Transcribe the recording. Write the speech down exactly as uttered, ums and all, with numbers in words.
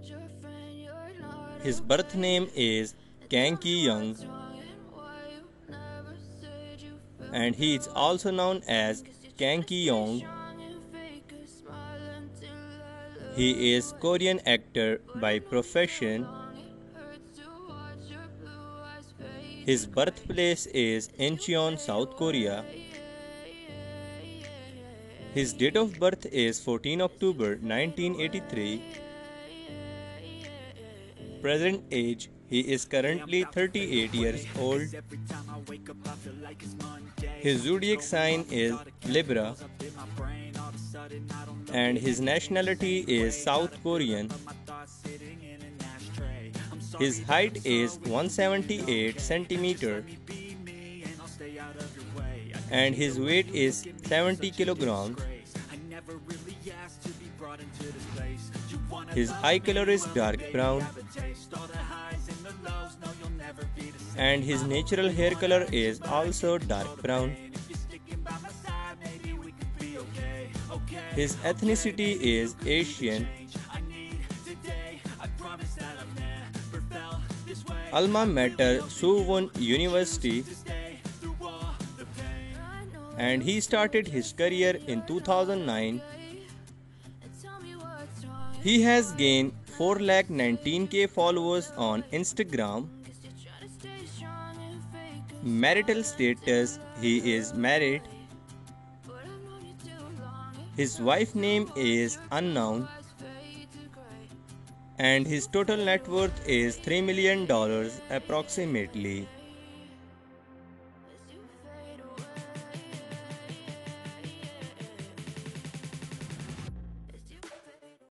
His birth name is Kang and he is also known as Kang Ki-yong. He is Korean actor by profession. His birthplace is Incheon, South Korea. His date of birth is fourteenth October nineteen eighty-three. Present age, he is currently thirty-eight years old. His zodiac sign is Libra and his nationality is South Korean. His height is one hundred seventy-eight centimeters and his weight is seventy kilograms. His eye color is dark brown and his natural hair color is also dark brown. His ethnicity is Asian. Alma Mater Suwon University, and he started his career in two thousand nine. He has gained four lakh nineteen K followers on Instagram. Marital status, he is married. His wife name is unknown and his total net worth is three million dollars approximately.